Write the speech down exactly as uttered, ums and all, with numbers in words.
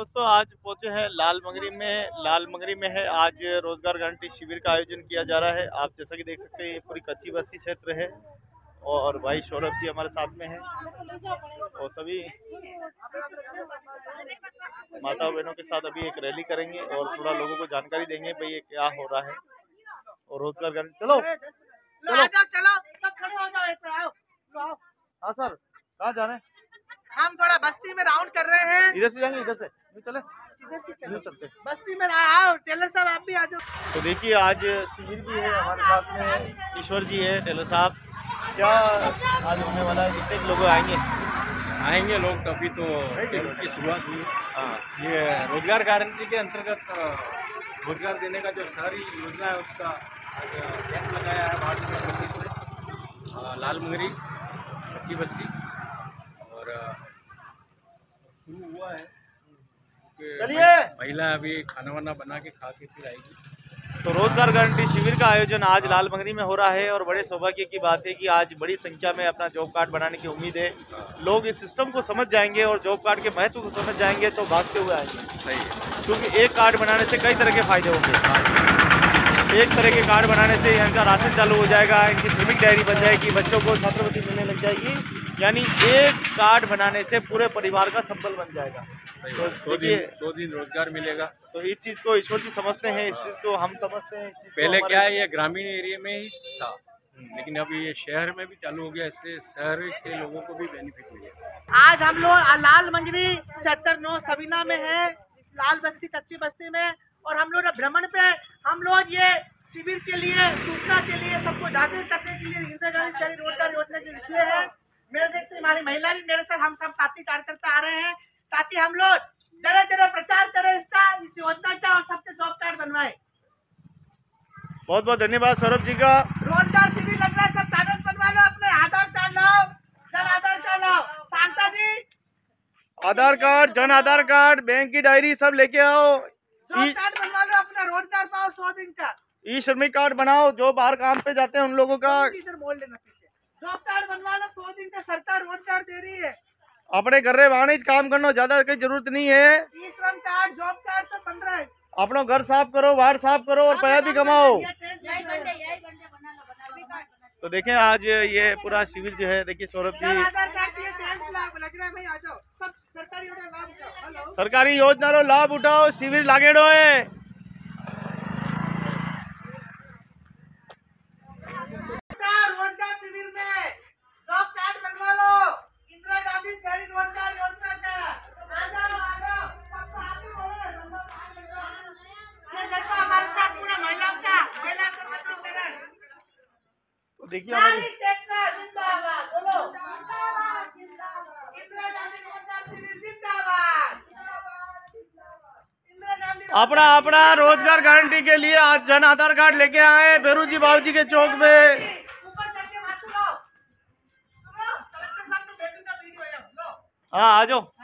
दोस्तों आज पहुंचे हैं लाल मंगरी में। लाल मंगरी में है आज रोजगार गारंटी शिविर का आयोजन किया जा रहा है। आप जैसा कि देख सकते हैं ये पूरी कच्ची बस्ती क्षेत्र है और भाई सौरभ जी हमारे साथ में हैं और सभी माता बहनों के साथ अभी एक रैली करेंगे और थोड़ा लोगों को जानकारी देंगे भाई ये क्या हो रहा है। और रोजगार गारंटी चलो चलो चलो सब खड़े हो जाओ, एक आओ। हाँ सर, कहाँ जा रहे हैं? हम थोड़ा बस्ती में राउंड कर रहे हैं। इधर से जाएंगे, इधर से नहीं चले, इधर से चलो चलते बस्ती में आओ। टेलर साहब आप भी आ जाओ। तो देखिए आज शिविर भी है, हमारे साथ में ईश्वर जी है। टेलर साहब क्या आज होने वाला है? कितने लोग आएंगे? आएंगे लोग तभी तो शिविर की शुरुआत हुई। हाँ, ये रोजगार गारंटी के अंतर्गत रोजगार देने का जो सारी योजना है उसका कैंप लगाया है भारत में पच्चीस में लाल मंगरी कच्ची बस्ती और शुरू हुआ है। चलिए महिला अभी खाना वाना बना के खा के फिर आएगी। तो रोजगार गारंटी शिविर का आयोजन आज लाल मंगरी में हो रहा है और बड़े सौभाग्य की बात है कि आज बड़ी संख्या में अपना जॉब कार्ड बनाने की उम्मीद है। लोग इस सिस्टम को समझ जाएंगे और जॉब कार्ड के महत्व को समझ जाएंगे तो भागते हुए आएंगे। सही है, क्योंकि एक कार्ड बनाने से कई तरह के फायदे होंगे। एक तरह के कार्ड बनाने से इनका राशन चालू हो जाएगा, इनकी श्रमिक डायरी बन जाएगी, बच्चों को छात्रवृत्ति मिलने लग जाएगी। यानी एक कार्ड बनाने से पूरे परिवार का संबल बन जाएगा। तो सौ दिन सौ दिन रोजगार मिलेगा। तो इस चीज को ईश्वर जी समझते हैं, इस चीज को हम समझते हैं। पहले क्या है, ये ग्रामीण एरिया में ही था, लेकिन अभी ये शहर में भी चालू हो गया। इससे शहर के लोगों को भी बेनिफिट मिलेगा। आज हम लोग लाल मंगरी सेक्टर नौ सबीना में है, लाल बस्ती कच्ची बस्ती में। और हम लोग भ्रमण पे हम लोग ये शिविर के लिए सूचना के लिए सबको जागरूक करने के लिए इंदिरा गांधी शहरी रोजगार योजना के निकले हैं। मेरे देखते हमारी महिला भी मेरे साथ, हम सब साथी कार्यकर्ता आ रहे हैं ताकि हम लोग जगह जगह प्रचार करें इसका, इस योजना का, और सबके जॉब कार्ड बनवाए। बहुत बहुत धन्यवाद सौरभ जी का। रोजगार शिविर लग रहा है, सब कागज बनवा लो, अपने आधार कार्ड लाओ, जन आधार कार्ड लाओ। शांता जी Aadhaar card, Jan Aadhaar card, bank की डायरी सब लेके आओ। जॉब कार्ड बनवा लो, अपना रोजगार पाओ सौ दिन का। ई श्रमिक कार्ड बनाओ, जो बाहर काम पे जाते हैं उन लोगों का। इधर बोल देना पीछे। जॉब कार्ड बनवा लो, सौ दिन का सरकार रोजगार दे रही है। अपने घर रे वाणी काम करना, ज्यादा कोई जरूरत नहीं है। ई श्रम कार्ड, जॉब कार्ड सब बन रहा है। अपना घर साफ करो, बाहर साफ करो और पैसा भी कमाओ। तो देखें आज ये पूरा शिविर जो है, देखिए सौरभ जी आधार कार्ड ये टेंट लग रहा है भाई, आ जाओ सब सरकारी योजना लाभ उठाओ। हेलो सरकारी योजना रो लाभ उठाओ, शिविर लागेड़ो है। रोजगार शिविर में जॉब कार्ड बनवा लो, इंदिरा गांधी शहरी रोजगार योजना का। आ जाओ आ जाओ, सबको आप ही बोलो, ये देखो हमारे साथ पूरा महिलाओं का महिला सशक्तिकरण। तो देखिए हमारी जिंदाबाद बोलो, इंदिरा गांधी रोजगार शिविर जिंदाबाद। इंदिरा गांधी अपना अपना रोजगार गारंटी के लिए आज जन आधार कार्ड लेके आए बेरू जी बाबू जी के चौक में। ऊपर करके मास्क लो, लो कलेक्टर साहब को भेजूंगा वीडियो, लो हाँ आ जाओ।